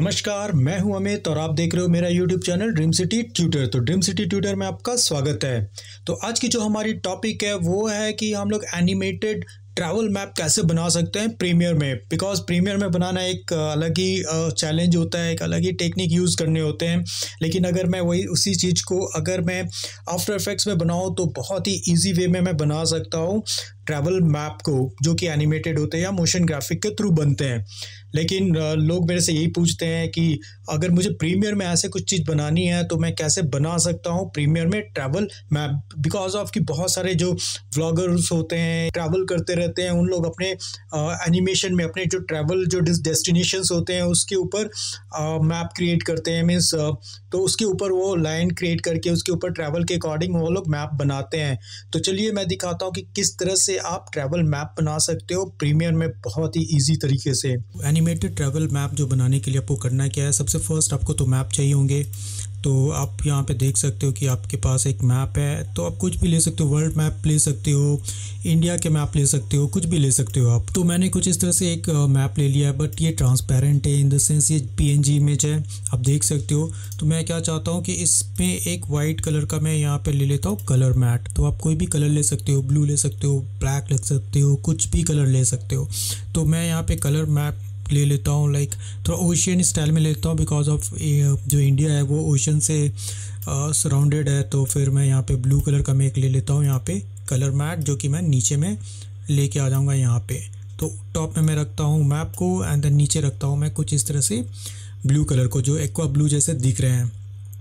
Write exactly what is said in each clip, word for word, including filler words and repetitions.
नमस्कार, मैं हूं अमित और आप देख रहे हो मेरा YouTube channel dream city tutor. तो ड्रीम सिटी ट्यूटर में आपका स्वागत है। तो आज की जो हमारी टॉपिक है वो है कि हम लोग एनिमेटेड ट्रैवल मैप कैसे बना सकते हैं प्रीमियर में। बिकॉज प्रीमियर में बनाना एक अलग ही चैलेंज होता है, एक अलग ही टेक्निक यूज़ करने होते हैं। लेकिन अगर मैं वही उसी चीज़ को अगर मैं आफ्टर इफेक्ट्स में बनाऊँ तो बहुत ही ईजी वे में मैं बना सकता हूँ ट्रैवल मैप को, जो कि एनिमेटेड होते हैं या मोशन ग्राफिक के थ्रू बनते हैं। लेकिन लोग मेरे से यही पूछते हैं कि अगर मुझे प्रीमियर में ऐसे कुछ चीज़ बनानी है तो मैं कैसे बना सकता हूँ प्रीमियर में ट्रैवल मैप। बिकॉज ऑफ कि बहुत सारे जो व्लॉगर्स होते हैं, ट्रैवल करते रहते हैं, उन लोग अपने एनिमेशन में अपने जो ट्रैवल जो डेस्टिनेशंस होते हैं उसके ऊपर मैप क्रिएट करते हैं। मीन्स तो उसके ऊपर वो लाइन क्रिएट करके उसके ऊपर ट्रैवल के अकॉर्डिंग वो लोग मैप बनाते हैं। तो चलिए मैं दिखाता हूँ कि किस तरह से आप ट्रैवल मैप बना सकते हो प्रीमियर में बहुत ही ईजी तरीके से। एनिमेटेड ट्रैवल मैप जो बनाने के लिए आपको करना क्या है, सबसे फर्स्ट आपको तो मैप चाहिए होंगे। तो आप यहाँ पे देख सकते हो कि आपके पास एक मैप है, तो आप कुछ भी ले सकते हो, वर्ल्ड मैप ले सकते हो, इंडिया के मैप ले सकते हो, कुछ भी ले सकते हो आप। तो मैंने कुछ इस तरह से एक मैप ले लिया है, बट ये ट्रांसपेरेंट है, इन द सेंस ये पीएनजी इमेज है, आप देख सकते हो। तो मैं क्या चाहता हूँ कि इसमें एक वाइट कलर का मैं यहाँ पे ले लेता हूँ कलर मैट। तो आप कोई भी कलर ले सकते हो, ब्लू ले सकते हो, ब्लैक ले सकते हो, कुछ भी कलर ले सकते हो। तो मैं यहाँ पे कलर मैप ले लेता हूँ, लाइक थोड़ा ओशियन स्टाइल में लेता हूँ। बिकॉज ऑफ जो इंडिया है वो ओशन से सराउंडेड है। तो फिर मैं यहाँ पे ब्लू कलर का मैं एक ले लेता हूँ यहाँ पे कलर मैट, जो कि मैं नीचे में लेके आ जाऊँगा यहाँ पे। तो टॉप में मैं रखता हूँ मैप को एंड देन नीचे रखता हूँ मैं कुछ इस तरह से ब्लू कलर को, जो एक्वा ब्लू जैसे दिख रहे हैं।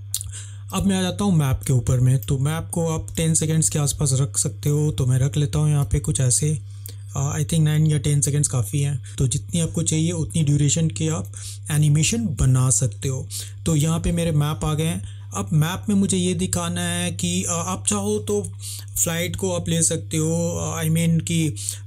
अब मैं आ जाता हूँ मैप के ऊपर में। तो मैप को आप टेन सेकेंड्स के आसपास रख सकते हो, तो मैं रख लेता हूँ यहाँ पे कुछ ऐसे। आई थिंक नाइन या टेन सेकेंड्स काफ़ी हैं। तो जितनी आपको चाहिए उतनी ड्यूरेशन के आप एनिमेशन बना सकते हो। तो यहाँ पे मेरे मैप आ गए हैं। अब मैप में मुझे ये दिखाना है कि आप चाहो तो फ़्लाइट को आप ले सकते हो, आई मीन कि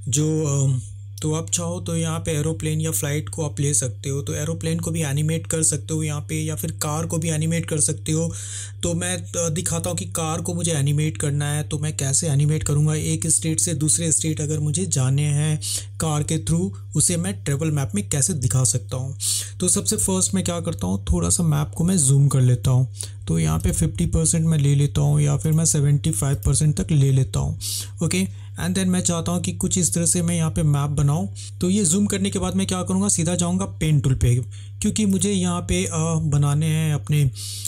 जो तो आप चाहो तो यहाँ पे एरोप्लेन या फ़्लाइट को आप ले सकते हो। तो एरोप्लेन को भी एनिमेट कर सकते हो यहाँ पे, या फिर कार को भी एनिमेट कर सकते हो। तो मैं दिखाता हूँ कि कार को मुझे एनिमेट करना है तो मैं कैसे एनिमेट करूँगा। एक स्टेट से दूसरे स्टेट अगर मुझे जाने हैं कार के थ्रू, उसे मैं ट्रैवल मैप में कैसे दिखा सकता हूँ। तो सबसे फर्स्ट मैं क्या करता हूँ, थोड़ा सा मैप को मैं जूम कर लेता हूँ। तो यहाँ पे फिफ्टी परसेंट मैं ले लेता हूँ या फिर मैं सेवेंटी फाइव परसेंट तक ले लेता हूँ। ओके, एंड देन मैं चाहता हूँ कि कुछ इस तरह से मैं यहाँ पे मैप बनाऊँ। तो ये जूम करने के बाद मैं क्या करूँगा, सीधा जाऊँगा पेन टूल पे, क्योंकि मुझे यहाँ पे आ, बनाने हैं अपने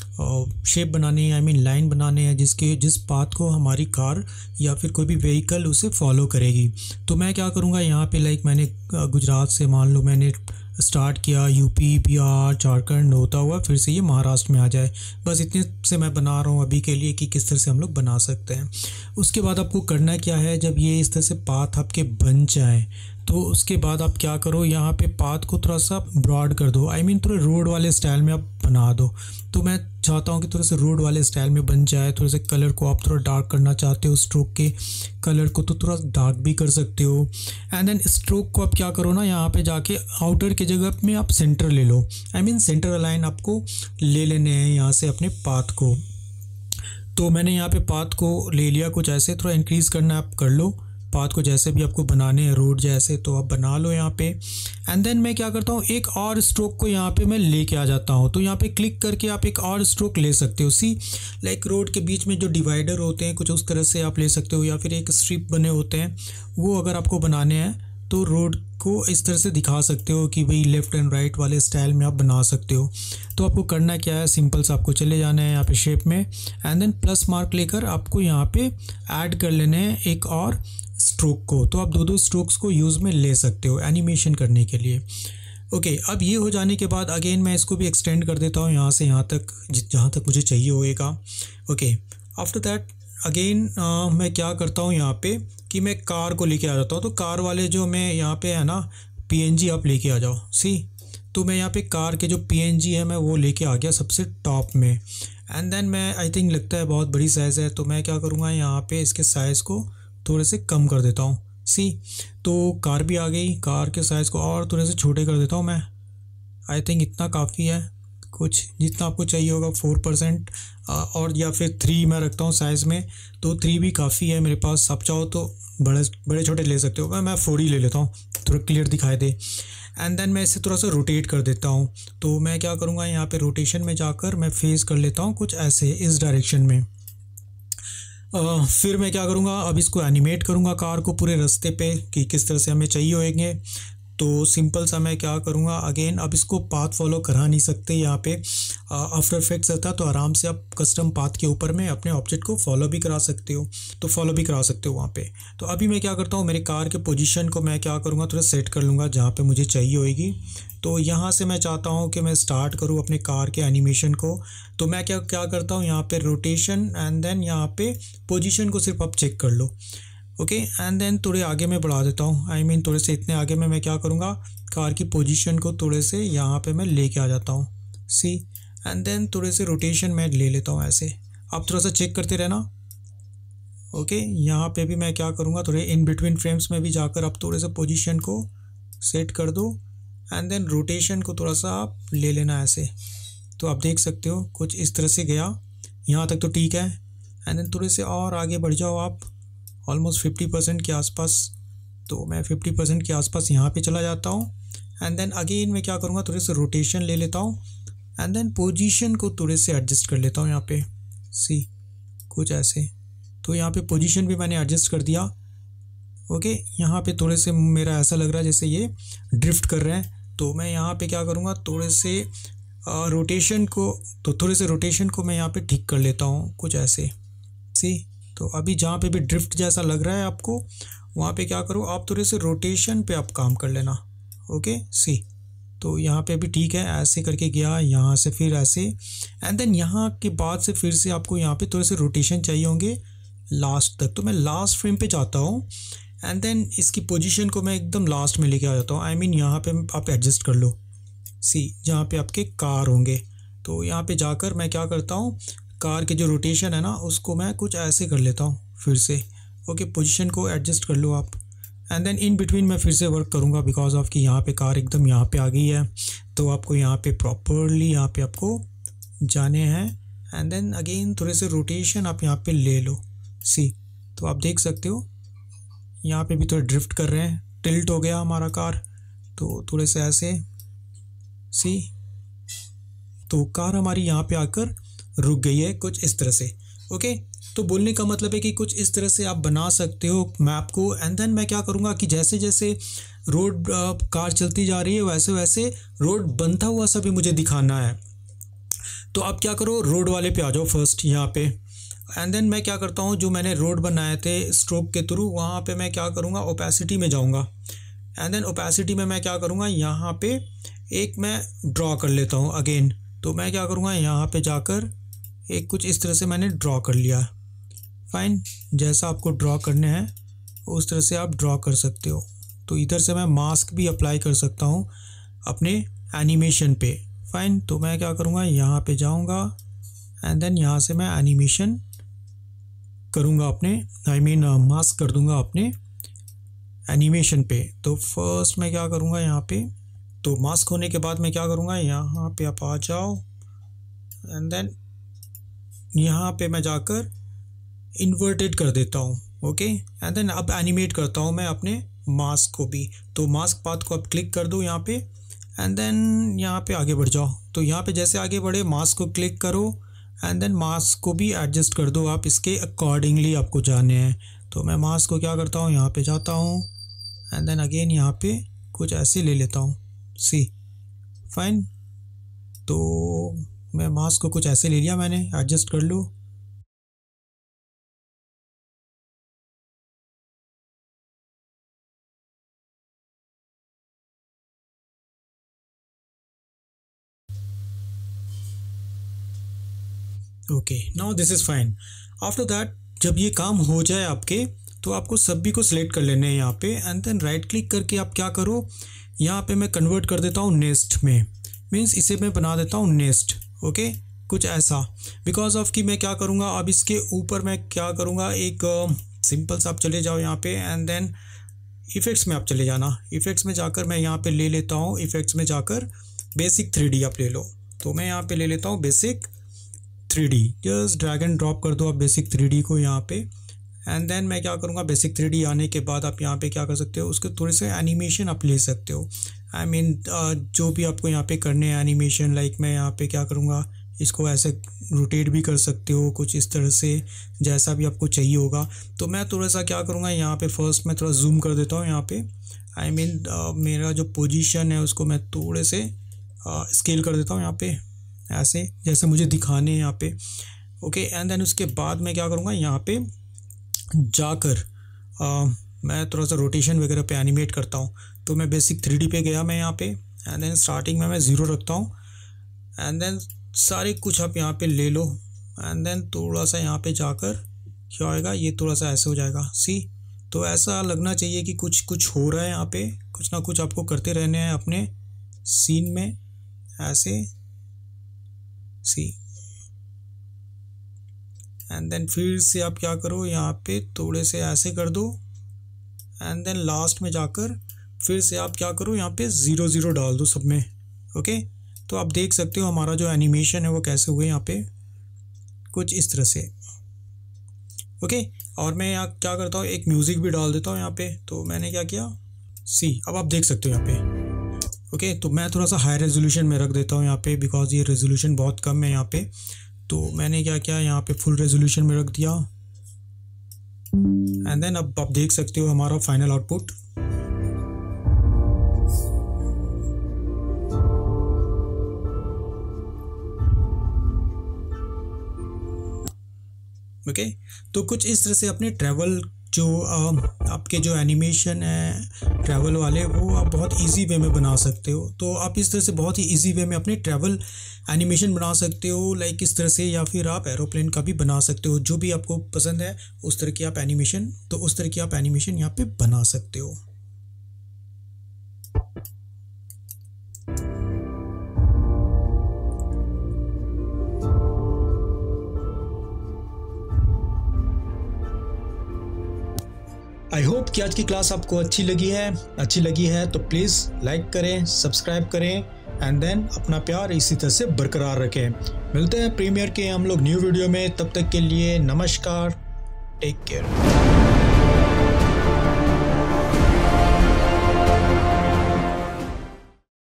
शेप बनाने हैं, आई मीन लाइन बनाने हैं जिसके जिस पाथ को हमारी कार या फिर कोई भी व्हीकल उसे फॉलो करेगी। तो मैं क्या करूँगा यहाँ पे, लाइक मैंने गुजरात से मान लो मैंने स्टार्ट किया, यूपी, बिहार, झारखंड होता हुआ फिर से ये महाराष्ट्र में आ जाए। बस इतने से मैं बना रहा हूँ अभी के लिए कि किस तरह से हम लोग बना सकते हैं। उसके बाद आपको करना क्या है, जब ये इस तरह से पाथ आपके बन जाए तो उसके बाद आप क्या करो, यहाँ पे पाथ को थोड़ा सा ब्रॉड कर दो, आई मीन थोड़े रोड वाले स्टाइल में आप बना दो। तो मैं चाहता हूँ कि थोड़े से रोड वाले स्टाइल में बन जाए। थोड़े से कलर को आप थोड़ा डार्क करना चाहते हो, स्ट्रोक के कलर को तो थोड़ा डार्क भी कर सकते हो। एंड देन स्ट्रोक को आप क्या करो ना, यहाँ पे जाके आउटर की जगह में आप सेंटर ले लो, आई मीन सेंटर अलाइन आपको ले लेने हैं यहाँ से अपने पाथ को। तो मैंने यहाँ पे पाथ को ले लिया कुछ ऐसे, थोड़ा इंक्रीज़ करना आप कर लो पाथ को, जैसे भी आपको बनाने हैं रोड जैसे तो आप बना लो यहाँ पे। एंड देन मैं क्या करता हूँ, एक और स्ट्रोक को यहाँ पे मैं लेके आ जाता हूँ। तो यहाँ पे क्लिक करके आप एक और स्ट्रोक ले सकते हो। सी लाइक रोड के बीच में जो डिवाइडर होते हैं कुछ उस तरह से आप ले सकते हो, या फिर एक स्ट्रिप बने होते हैं वो अगर आपको बनाने हैं तो रोड को इस तरह से दिखा सकते हो कि भाई लेफ़्ट एंड राइट वाले स्टाइल में आप बना सकते हो। तो आपको करना क्या है, सिंपल से आपको चले जाना है यहाँ पे शेप में एंड देन प्लस मार्क लेकर आपको यहाँ पे ऐड कर लेने हैं एक और स्ट्रोक को। तो आप दो दो स्ट्रोक्स को यूज़ में ले सकते हो एनिमेशन करने के लिए। ओके okay, अब ये हो जाने के बाद अगेन मैं इसको भी एक्सटेंड कर देता हूँ यहाँ से यहाँ तक जहाँ तक मुझे चाहिए होएगा। ओके, आफ्टर दैट अगेन मैं क्या करता हूँ यहाँ पे कि मैं कार को लेके आ जाता हूँ। तो कार वाले जो मैं यहाँ पे है ना पीएनजी आप लेके आ जाओ। सी तो मैं यहाँ पे कार के जो पीएनजी है मैं वो लेके आ गया सबसे टॉप में। एंड देन मैं आई थिंक लगता है बहुत बड़ी साइज़ है, तो मैं क्या करूँगा यहाँ पे इसके साइज़ को थोड़े से कम कर देता हूँ। सी तो कार भी आ गई, कार के साइज़ को और थोड़े से छोटे कर देता हूँ मैं। आई थिंक इतना काफ़ी है, कुछ जितना आपको चाहिए होगा फोर परसेंट और या फिर थ्री मैं रखता हूँ साइज़ में। तो थ्री भी काफ़ी है मेरे पास, आप चाहो तो बड़े बड़े छोटे ले सकते हो, मैं फोर ही ले लेता हूँ थोड़ा क्लियर दिखाई दे। एंड देन मैं इसे थोड़ा सा रोटेट कर देता हूँ। तो मैं क्या करूँगा, यहाँ पे रोटेशन में जाकर मैं फेस कर लेता हूँ कुछ ऐसे इस डायरेक्शन में। uh, फिर मैं क्या करूँगा, अब इसको एनिमेट करूँगा कार को पूरे रास्ते पे कि किस तरह से हमें चाहिए होंगे। तो सिंपल सा मैं क्या करूँगा, अगेन अब इसको पाथ फॉलो करा नहीं सकते यहाँ पे आफ्टर इफेक्ट्स था, तो आराम से आप कस्टम पाथ के ऊपर में अपने ऑब्जेक्ट को फॉलो भी करा सकते हो, तो फॉलो भी करा सकते हो वहाँ पे। तो अभी मैं क्या करता हूँ, मेरे कार के पोजीशन को मैं क्या करूँगा, थोड़ा सेट कर लूँगा जहाँ पे मुझे चाहिए होगी। तो यहाँ से मैं चाहता हूँ कि मैं स्टार्ट करूँ अपने कार के एनिमेशन को। तो मैं क्या क्या करता हूँ, यहाँ पे रोटेशन एंड देन यहाँ पे पोजीशन को सिर्फ आप चेक कर लो, ओके। एंड देन थोड़े आगे मैं बढ़ा देता हूँ, आई I मीन mean, थोड़े से इतने आगे में मैं क्या करूँगा, कार की पोजीशन को थोड़े से यहाँ पे मैं लेके आ जाता हूँ, सी। एंड देन थोड़े से रोटेशन मैं ले लेता हूँ ऐसे। आप थोड़ा सा चेक करते रहना, ओके। यहाँ पे भी मैं क्या करूँगा, थोड़े इन बिटवीन फ्रेम्स में भी जाकर आप थोड़े से पोजीशन को सेट कर दो एंड देन रोटेशन को थोड़ा सा आप ले लेना ऐसे। तो आप देख सकते हो कुछ इस तरह से गया, यहाँ तक तो ठीक है। एंड देन थोड़े से और आगे बढ़ जाओ आप ऑलमोस्ट फिफ्टी परसेंट के आसपास। तो मैं फिफ्टी परसेंट के आसपास यहाँ पे चला जाता हूँ। एंड देन अगेन मैं क्या करूँगा, थोड़े से रोटेशन ले लेता हूँ एंड देन पोजीशन को थोड़े से एडजस्ट कर लेता हूँ यहाँ पे, सी कुछ ऐसे। तो यहाँ पे पोजीशन भी मैंने एडजस्ट कर दिया, ओके। यहाँ पे थोड़े से मेरा ऐसा लग रहा है जैसे ये ड्रिफ्ट कर रहे हैं। तो मैं यहाँ पे क्या करूँगा, थोड़े से रोटेशन को तो थोड़े से रोटेशन को मैं यहाँ पे ठीक कर लेता हूँ कुछ ऐसे, सी। तो अभी जहाँ पे भी ड्रिफ्ट जैसा लग रहा है आपको, वहाँ पे क्या करो, आप थोड़े से रोटेशन पे आप काम कर लेना, ओके, सी। तो यहाँ पे भी ठीक है, ऐसे करके गया, यहाँ से फिर ऐसे। एंड देन यहाँ के बाद से फिर से आपको यहाँ पे थोड़े से रोटेशन चाहिए होंगे लास्ट तक। तो मैं लास्ट फ्रेम पे जाता हूँ एंड देन इसकी पोजीशन को मैं एकदम लास्ट में लेके आ जाता हूँ, आई मीन यहाँ पे आप एडजस्ट कर लो, सी, जहाँ पे आपके कार होंगे। तो यहाँ पे जाकर मैं क्या करता हूँ, कार के जो रोटेशन है ना उसको मैं कुछ ऐसे कर लेता हूँ फिर से, ओके। पोजीशन को एडजस्ट कर लो आप एंड देन इन बिटवीन मैं फिर से वर्क करूँगा बिकॉज ऑफ कि यहाँ पे कार एकदम यहाँ पे आ गई है। तो आपको यहाँ पे प्रॉपरली यहाँ पे आपको जाने हैं एंड देन अगेन थोड़े से रोटेशन आप यहाँ पे ले लो, सी। तो आप देख सकते हो यहाँ पे भी थोड़ा ड्रिफ्ट कर रहे हैं, टिल्ट हो गया हमारा कार। तो थोड़े से ऐसे, सी। तो कार हमारी यहाँ पे आकर रुक गई है कुछ इस तरह से, ओके। तो बोलने का मतलब है कि कुछ इस तरह से आप बना सकते हो मैप को। एंड देन मैं क्या करूँगा कि जैसे जैसे रोड कार चलती जा रही है वैसे वैसे रोड बनता हुआ सा भी मुझे दिखाना है। तो आप क्या करो, रोड वाले पे आ जाओ फर्स्ट यहाँ पे। एंड देन मैं क्या करता हूँ, जो मैंने रोड बनाए थे स्ट्रोक के थ्रू, वहाँ पे मैं क्या करूँगा, ओपेसिटी में जाऊँगा। एंड देन ओपेसिटी में मैं क्या करूँगा, यहाँ पे एक मैं ड्रॉ कर लेता हूँ अगेन। तो मैं क्या करूँगा, यहाँ पे जाकर एक कुछ इस तरह से मैंने ड्रॉ कर लिया, फाइन। जैसा आपको ड्रॉ करने हैं उस तरह से आप ड्रॉ कर सकते हो। तो इधर से मैं मास्क भी अप्लाई कर सकता हूँ अपने एनिमेशन पे, फाइन। तो मैं क्या करूँगा, यहाँ पे जाऊँगा एंड देन यहाँ से मैं एनिमेशन करूँगा अपने, आई मीन मास्क कर दूँगा अपने एनिमेशन पे। तो फर्स्ट मैं क्या करूँगा, यहाँ पे तो मास्क होने के बाद मैं क्या करूँगा, यहाँ पे आप आ जाओ एंड देन यहाँ पे मैं जाकर इन्वर्टेड कर देता हूँ, ओके। एंड देन अब एनिमेट करता हूँ मैं अपने मास्क को भी। तो मास्क पाथ को आप क्लिक कर दो यहाँ पे एंड देन यहाँ पे आगे बढ़ जाओ। तो यहाँ पे जैसे आगे बढ़े मास्क को क्लिक करो एंड देन मास्क को भी एडजस्ट कर दो आप, इसके अकॉर्डिंगली आपको जाने हैं। तो मैं मास्क को क्या करता हूँ, यहाँ पे जाता हूँ एंड देन अगेन यहाँ पे कुछ ऐसे ले लेता हूँ, सी, फाइन। तो मैं मास्क को कुछ ऐसे ले लिया मैंने, एडजस्ट कर लो। Okay, now this is fine. After that जब ये काम हो जाए आपके, तो आपको सभी को सिलेक्ट कर लेने हैं यहाँ पे एंड देन राइट क्लिक करके आप क्या करो, यहाँ पे मैं कन्वर्ट कर देता हूँ नेस्ट में, मीन्स इसे मैं बना देता हूँ नेस्ट, ओके, कुछ ऐसा। बिकॉज ऑफ कि मैं क्या करूँगा, अब इसके ऊपर मैं क्या करूँगा, एक सिंपल सा आप चले जाओ यहाँ पे एंड देन इफ़ेक्ट्स में आप चले जाना। इफ़ेक्ट्स में जाकर मैं यहाँ पे ले लेता हूँ, इफ़ेक्ट्स में जाकर बेसिक थ्री डी आप ले लो। तो मैं यहाँ पे ले लेता हूँ basic three D, just drag and drop कर दो आप बेसिक थ्री डी को यहाँ पे। एंड देन मैं क्या करूँगा, बेसिक थ्री डी आने के बाद आप यहाँ पे क्या कर सकते हो, उसके थोड़े से एनिमेशन आप ले सकते हो। आई I मीन mean, जो भी आपको यहाँ पे करने हैं एनिमेशन, लाइक मैं यहाँ पे क्या करूँगा, इसको ऐसे रोटेट भी कर सकते हो कुछ इस तरह से, जैसा भी आपको चाहिए होगा। तो मैं थोड़ा सा क्या करूँगा, यहाँ पे फर्स्ट मैं थोड़ा जूम कर देता हूँ यहाँ पे। आई I मीन mean, मेरा जो पोजीशन है उसको मैं थोड़े से स्केल कर देता हूँ यहाँ पे, ऐसे जैसे मुझे दिखाने हैं यहाँ पे। ओके, एंड देन उसके बाद मैं क्या करूँगा, यहाँ पे जाकर आ, मैं थोड़ा सा रोटेशन वगैरह पे एनिमेट करता हूँ। तो मैं बेसिक थ्री डी पे गया मैं यहाँ पे, एंड देन स्टार्टिंग में मैं ज़ीरो रखता हूँ, एंड देन सारे कुछ आप यहाँ पे ले लो, एंड देन थोड़ा सा यहाँ पे जाकर क्या होएगा, ये थोड़ा सा ऐसे हो जाएगा। सी, तो ऐसा लगना चाहिए कि कुछ कुछ हो रहा है यहाँ पे, कुछ ना कुछ आपको करते रहने हैं अपने सीन में, ऐसे। सी, एंड देन फिर से आप क्या करो, यहाँ पे थोड़े से ऐसे कर दो, एंड देन लास्ट में जाकर फिर से आप क्या करो, यहाँ पे ज़ीरो ज़ीरो डाल दो सब में। ओके, तो आप देख सकते हो हमारा जो एनिमेशन है वो कैसे हुए यहाँ पे, कुछ इस तरह से। ओके, और मैं यहाँ क्या करता हूँ, एक म्यूज़िक भी डाल देता हूँ यहाँ पे। तो मैंने क्या किया, सी, अब आप देख सकते हो यहाँ पे। ओके, तो मैं थोड़ा सा हाई रेजोल्यूशन में रख देता हूँ यहाँ पे, बिकॉज ये रेजोल्यूशन बहुत कम है यहाँ पे। तो मैंने क्या किया, यहाँ पे फुल रेजोल्यूशन में रख दिया, एंड देन अब आप देख सकते हो हमारा फाइनल आउटपुट। Okay okay? तो कुछ इस तरह से अपने ट्रैवल जो आ, आपके जो एनिमेशन है ट्रैवल वाले, वो आप बहुत इजी वे में बना सकते हो। तो आप इस तरह से बहुत ही इजी वे में अपने ट्रैवल एनिमेशन बना सकते हो, लाइक इस तरह से, या फिर आप एरोप्लेन का भी बना सकते हो। जो भी आपको पसंद है उस तरह की आप एनिमेशन, तो उस तरह की आप एनिमेशन यहाँ पे बना सकते हो। आई होप कि आज की क्लास आपको अच्छी लगी है। अच्छी लगी है तो प्लीज़ लाइक करें, सब्सक्राइब करें, एंड देन अपना प्यार इसी तरह से बरकरार रखें। मिलते हैं प्रीमियर के हम लोग न्यू वीडियो में, तब तक के लिए नमस्कार, टेक केयर।